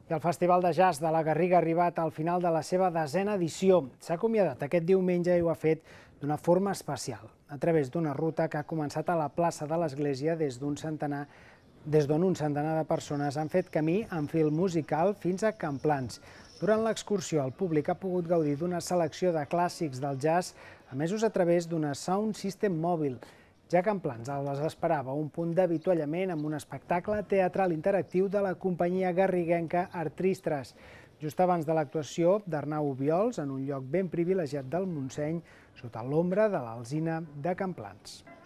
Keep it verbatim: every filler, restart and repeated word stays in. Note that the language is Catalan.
I el Festival de Jazz de la Garriga ha arribat al final de la seva desena edició. S'ha acomiadat aquest diumenge i ho ha fet d'una forma especial, a través d'una ruta que ha començat a la plaça de l'Església des d'un centenar des d'on un centenar de persones han fet camí en fil musical fins a Camplans. Durant l'excursió, el públic ha pogut gaudir d'una selecció de clàssics del jazz, emesos a través d'una sound system mòbil. Ja a Camplans els esperava un punt d'avituallament amb un espectacle teatral interactiu de la companyia garriguenca Artristres, just abans de l'actuació d'Arnau Obiols en un lloc ben privilegiat del Montseny, sota l'ombra de l'Alzina de Camplans.